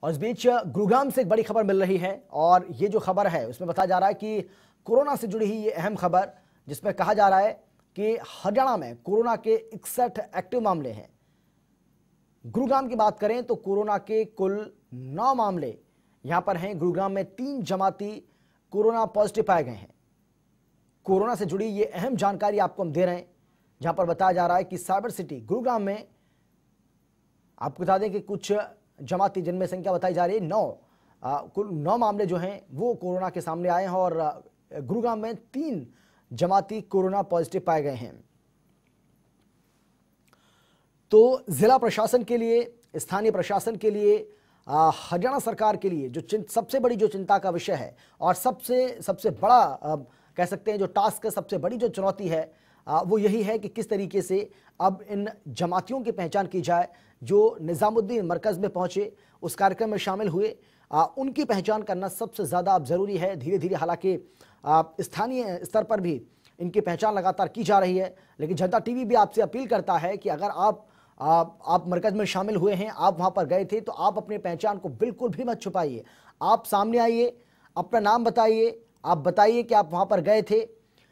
और इस बीच गुरुग्राम से एक बड़ी खबर मिल रही है और ये जो खबर है उसमें बताया जा रहा है कि कोरोना से जुड़ी ही ये अहम खबर, जिसमें कहा जा रहा है कि हरियाणा में कोरोना के 61 एक्टिव मामले हैं। गुरुग्राम की बात करें तो कोरोना के कुल 9 मामले यहां पर हैं। गुरुग्राम में 3 जमाती कोरोना पॉजिटिव पाए गए हैं। कोरोना से जुड़ी ये अहम जानकारी आपको हम दे रहे हैं, जहां पर बताया जा रहा है कि साइबर सिटी गुरुग्राम में आपको बता दें कि कुछ जमाती, जिनमें संख्या बताई जा रही है 9, कुल 9 मामले जो हैं वो कोरोना के सामने आए हैं और गुरुग्राम में 3 जमाती कोरोना पॉजिटिव पाए गए हैं। तो जिला प्रशासन के लिए, स्थानीय प्रशासन के लिए, हरियाणा सरकार के लिए जो सबसे बड़ी जो चिंता का विषय है और सबसे बड़ा कह सकते हैं जो टास्क है, सबसे बड़ी जो चुनौती है वो यही है कि किस तरीके से अब इन जमातियों की पहचान की जाए जो निजामुद्दीन मरकज़ में पहुंचे, उस कार्यक्रम में शामिल हुए। उनकी पहचान करना सबसे ज़्यादा अब ज़रूरी है। धीरे धीरे हालांकि स्थानीय स्तर पर भी इनकी पहचान लगातार की जा रही है, लेकिन जनता टीवी भी आपसे अपील करता है कि अगर आप मरकज़ में शामिल हुए हैं, आप वहाँ पर गए थे, तो आप अपनी पहचान को बिल्कुल भी मत छुपाइए। आप सामने आइए, अपना नाम बताइए, आप बताइए कि आप वहाँ पर गए थे।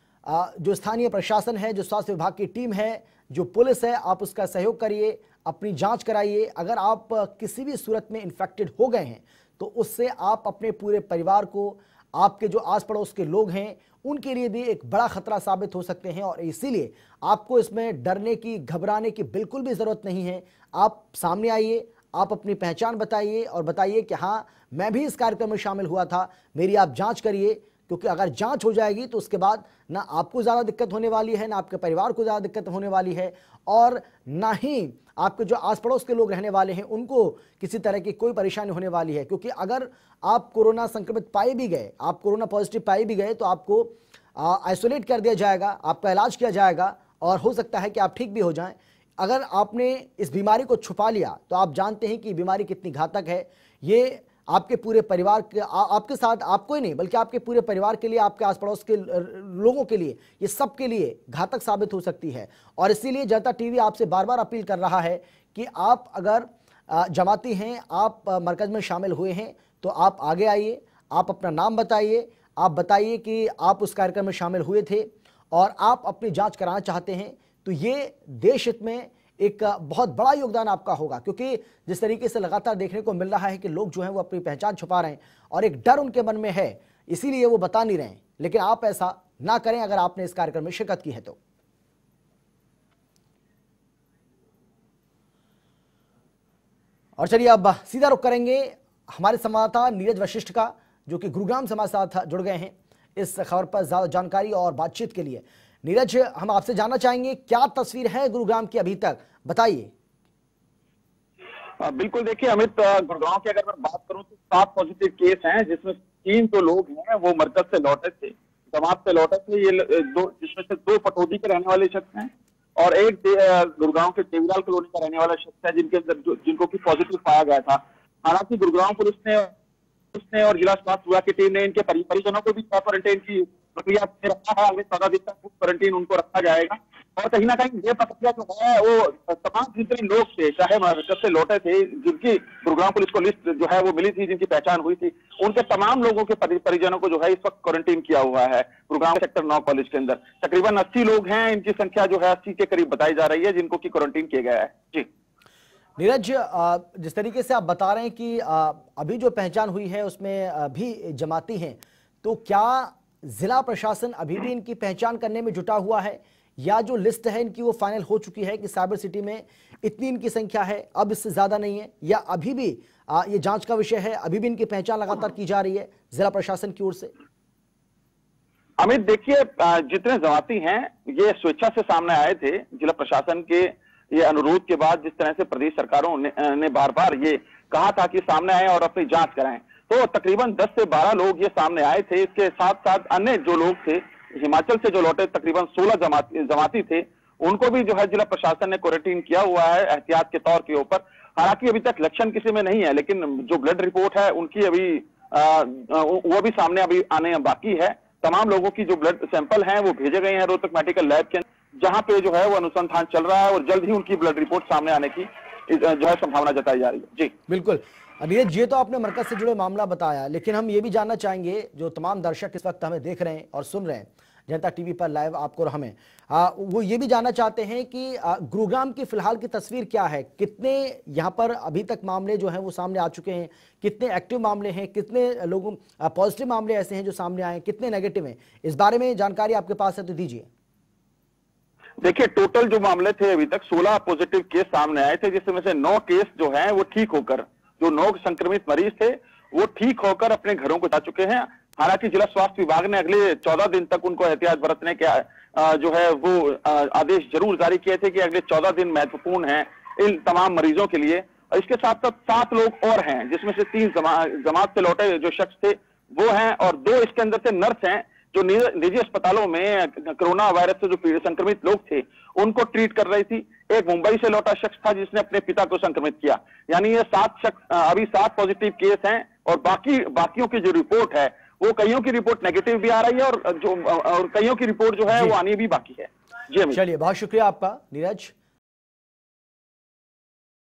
जो स्थानीय प्रशासन है, जो स्वास्थ्य विभाग की टीम है, जो पुलिस है, आप उसका सहयोग करिए, अपनी जांच कराइए। अगर आप किसी भी सूरत में इन्फेक्टेड हो गए हैं तो उससे आप अपने पूरे परिवार को, आपके जो आस पड़ोस के लोग हैं उनके लिए भी एक बड़ा खतरा साबित हो सकते हैं और इसीलिए आपको इसमें डरने की, घबराने की बिल्कुल भी ज़रूरत नहीं है। आप सामने आइए, आप अपनी पहचान बताइए और बताइए कि हाँ, मैं भी इस कार्यक्रम में शामिल हुआ था। मेरी आप जांच करिए, क्योंकि अगर जांच हो जाएगी तो उसके बाद ना आपको ज़्यादा दिक्कत होने वाली है, ना आपके परिवार को ज़्यादा दिक्कत होने वाली है और ना ही आपके जो आस पड़ोस के लोग रहने वाले हैं उनको किसी तरह की कोई परेशानी होने वाली है। क्योंकि अगर आप कोरोना संक्रमित पाए भी गए, आप कोरोना पॉजिटिव पाए भी गए, तो आपको आइसोलेट कर दिया जाएगा, आपका इलाज किया जाएगा और हो सकता है कि आप ठीक भी हो जाएं। अगर आपने इस बीमारी को छुपा लिया तो आप जानते हैं कि बीमारी कितनी घातक है। ये आपके पूरे परिवार के, आपके साथ, आपको ही नहीं बल्कि आपके पूरे परिवार के लिए, आपके आस पड़ोस के लोगों के लिए, ये सब के लिए घातक साबित हो सकती है। और इसीलिए जनता टीवी आपसे बार बार अपील कर रहा है कि आप अगर जमाती हैं, आप मरकज़ में शामिल हुए हैं, तो आप आगे आइए, आप अपना नाम बताइए, आप बताइए कि आप उस कार्यक्रम में शामिल हुए थे और आप अपनी जाँच कराना चाहते हैं। तो ये देश हित में एक बहुत बड़ा योगदान आपका होगा, क्योंकि जिस तरीके से लगातार देखने को मिल रहा है कि लोग जो हैं वो अपनी पहचान छुपा रहे हैं और एक डर उनके मन में है, इसीलिए वो बता नहीं रहे हैं। लेकिन आप ऐसा ना करें अगर आपने इस कार्यक्रम में शिरकत की है तो। और चलिए अब सीधा रुख करेंगे हमारे संवाददाता नीरज वशिष्ठ का, जो कि गुरुग्राम से हमारे साथ जुड़ गए हैं इस खबर पर ज्यादा जानकारी और बातचीत के लिए। नीरज, हम आपसे जानना चाहेंगे क्या तस्वीर है गुरुग्राम की अभी तक, बताइए। बिल्कुल, देखिए अमित, गुरुग्राम की अगर मैं बात करूं तो 7 पॉजिटिव केस हैं, जिसमें 3 जो लोग हैं वो मरकज से लौटे थे, जमात से लौटे थे। ये जिसमें से 2 पटौदी के रहने वाले शख्स हैं और एक गुरुग्राम के देवीलाल कॉलोनी का रहने वाला शख्स है, जिनके अंदर जिनको की पॉजिटिव पाया गया था। हालांकि गुरुग्राम पुलिस ने और जिला स्वास्थ्य विभाग की टीम ने इनके परिजनों को भी क्वारंटाइन की प्रक्रिया में रखा है। अगले 14 दिन तक क्वारंटीन उनको रखा जाएगा और कहीं ना कहीं ये प्रक्रिया जो है वो तमाम जितने लोग थे, चाहे मरकज से लौटे थे, जिनकी गुरुग्राम पुलिस को लिस्ट जो है वो मिली थी, जिनकी पहचान हुई थी, उनके तमाम लोगों के परिजनों को जो है इस वक्त क्वारंटीन किया हुआ है गुरुग्राम सेक्टर 9 कॉलेज के अंदर। तकरीबन 80 लोग हैं, इनकी संख्या जो है 80 के करीब बताई जा रही है, जिनको की क्वारंटीन किया गया है। जी नीरज, जिस तरीके से आप बता रहे हैं कि अभी जो पहचान हुई है उसमें भी जमाती हैं, तो क्या जिला प्रशासन अभी भी इनकी पहचान करने में जुटा हुआ है या जो लिस्ट है इनकी वो फाइनल हो चुकी है कि साइबर सिटी में इतनी इनकी संख्या है, अब इससे ज्यादा नहीं है, या अभी भी ये जांच का विषय है, अभी भी इनकी पहचान लगातार की जा रही है जिला प्रशासन की ओर से? अमित, देखिए जितने जमाती हैं ये स्वेच्छा से सामने आए थे। जिला प्रशासन के ये अनुरोध के बाद जिस तरह से प्रदेश सरकारों ने बार बार ये कहा था कि सामने आए और अपनी जांच कराएं, तो तकरीबन 10 से 12 लोग ये सामने आए थे। इसके साथ साथ अन्य जो लोग थे हिमाचल से जो लौटे, तकरीबन 16 जमाती थे, उनको भी जो है जिला प्रशासन ने क्वारंटीन किया हुआ है एहतियात के तौर के ऊपर। हालांकि अभी तक लक्षण किसी में नहीं है, लेकिन जो ब्लड रिपोर्ट है उनकी अभी वो भी सामने अभी आने बाकी है। तमाम लोगों की जो ब्लड सैंपल हैं वो भेजे गए हैं रोहतक मेडिकल लैब के, जहां पे जो है वो अनुसंधान चल रहा है और जल्द ही उनकी ब्लड रिपोर्ट सामने आने की जो है संभावना जताई जा रही है। जी बिल्कुल। नीरज, ये तो आपने मरकज से जुड़े मामला बताया, लेकिन हम ये भी जानना चाहेंगे, जो तमाम दर्शक इस वक्त हमें देख रहे हैं और सुन रहे हैं जनता टीवी पर लाइव आपको और हमें, वो ये भी जानना चाहते हैं कि गुरुग्राम की फिलहाल की तस्वीर क्या है, कितने यहाँ पर अभी तक मामले जो हैं वो सामने आ चुके हैं, कितने एक्टिव मामले हैं, कितने लोगों पॉजिटिव मामले ऐसे हैं जो सामने आए, कितने नेगेटिव हैं, इस बारे में जानकारी आपके पास है तो दीजिए। देखिए, टोटल जो मामले थे अभी तक 16 पॉजिटिव केस सामने आए थे, जिसमें से 9 केस जो हैं वो ठीक होकर, जो 9 संक्रमित मरीज थे वो ठीक होकर अपने घरों को जा चुके हैं। हालांकि जिला स्वास्थ्य विभाग ने अगले 14 दिन तक उनको एहतियात बरतने के जो है वो आदेश जरूर जारी किए थे कि अगले 14 दिन महत्वपूर्ण हैं इन तमाम मरीजों के लिए। और इसके साथ साथ 7 लोग और हैं, जिसमें से 3 जमात से लौटे जो शख्स थे वो हैं, और 2 इसके अंदर से नर्स हैं जो निजी अस्पतालों में कोरोना वायरस से जो संक्रमित लोग थे उनको ट्रीट कर रही थी। एक मुंबई से लौटा शख्स था जिसने अपने पिता को संक्रमित किया। यानी ये 7 शख्स, अभी 7 पॉजिटिव केस हैं, और बाकियों की जो रिपोर्ट है वो कईयों की रिपोर्ट नेगेटिव भी आ रही है, और कईयों की रिपोर्ट जो है वो आनी भी बाकी है। जी, चलिए, बहुत शुक्रिया आपका नीरज।